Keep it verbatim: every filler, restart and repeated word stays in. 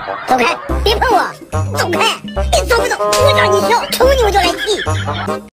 走开，别碰我！走开，你走不走？我让你笑，瞅你我就来气。